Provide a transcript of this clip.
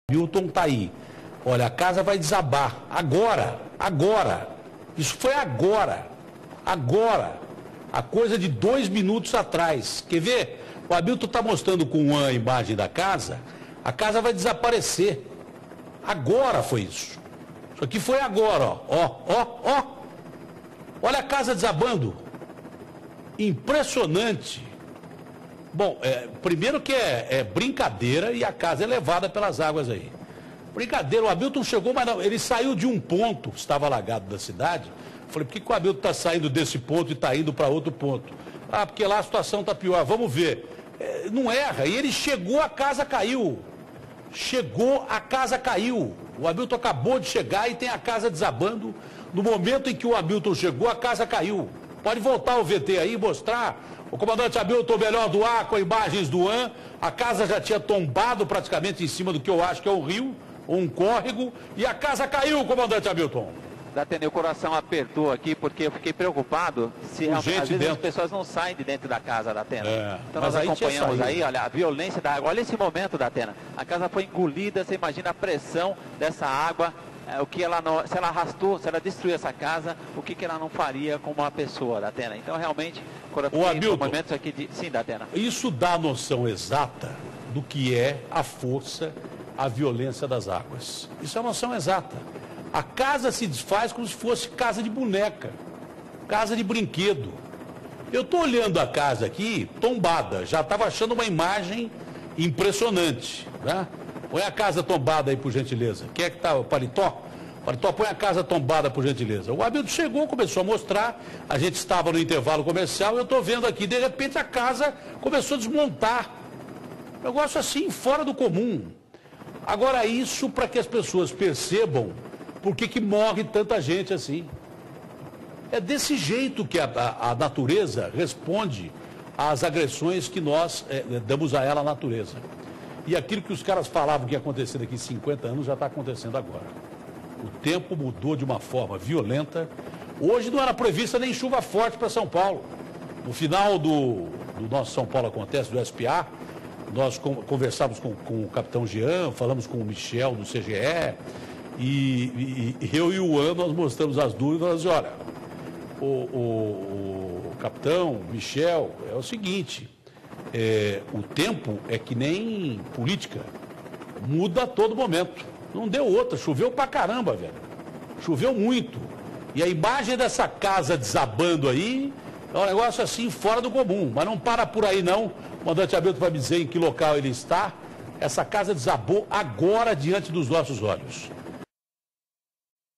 Milton tá aí. Olha, a casa vai desabar. Agora. Isso foi agora. A coisa de 2 minutos atrás. Quer ver? O Hamilton está mostrando com a imagem da casa. A casa vai desaparecer. Agora foi isso. Isso aqui foi agora, ó. Olha a casa desabando. Impressionante. Bom, primeiro que é brincadeira e a casa é levada pelas águas aí. Brincadeira, o Hamilton chegou, mas não, ele saiu de um ponto, estava alagado da cidade. Falei, por que o Hamilton está saindo desse ponto e está indo para outro ponto? Ah, porque lá a situação está pior, vamos ver. Não erra, e ele chegou, a casa caiu. O Hamilton acabou de chegar e tem a casa desabando. No momento em que o Hamilton chegou, a casa caiu. Pode voltar o VT aí e mostrar. O comandante Hamilton, melhor do ar, com imagens do AN. A casa já tinha tombado praticamente em cima do que eu acho que é um rio, ou um córrego, e a casa caiu, comandante Hamilton. Datena, o coração apertou aqui, porque eu fiquei preocupado se às vezes as pessoas não saem de dentro da casa, Datena. Então nós acompanhamos aí, olha, a violência da água. Olha esse momento, Datena. A casa foi engolida, você imagina a pressão dessa água. O que ela não, se ela arrastou, se ela destruiu essa casa, o que ela não faria com uma pessoa, Datena? Então, realmente, momentos aqui de... Sim, Datena. Isso dá a noção exata do que é a força, a violência das águas. Isso é uma noção exata. A casa se desfaz como se fosse casa de boneca, casa de brinquedo. Eu estou olhando a casa aqui, tombada, já estava achando uma imagem impressionante, né? Põe a casa tombada aí, por gentileza. Quem é que está? O Paletó? Paletó, põe a casa tombada, por gentileza. O Hamilton chegou, começou a mostrar. A gente estava no intervalo comercial. Eu estou vendo aqui, de repente, a casa começou a desmontar. Negócio assim, fora do comum. Agora, isso para que as pessoas percebam por que morre tanta gente assim. É desse jeito que a natureza responde às agressões que nós damos a ela, a natureza. E aquilo que os caras falavam que ia acontecer daqui 50 anos já está acontecendo agora. O tempo mudou de uma forma violenta. Hoje não era prevista nem chuva forte para São Paulo. No final do nosso São Paulo Acontece, do SPA, nós conversamos com o capitão Jean, falamos com o Michel do CGE, e eu e o An, nós mostramos as dúvidas. Olha, o capitão, Michel, é o seguinte... o tempo é que nem política, muda a todo momento. Não deu outra, choveu pra caramba, velho. Choveu muito. E a imagem dessa casa desabando aí é um negócio assim fora do comum. Mas não para por aí não. O comandante Hamilton vai me dizer em que local ele está. Essa casa desabou agora diante dos nossos olhos.